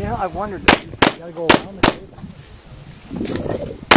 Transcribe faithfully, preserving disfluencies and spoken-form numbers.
Yeah, I wondered that. You gotta go around the table.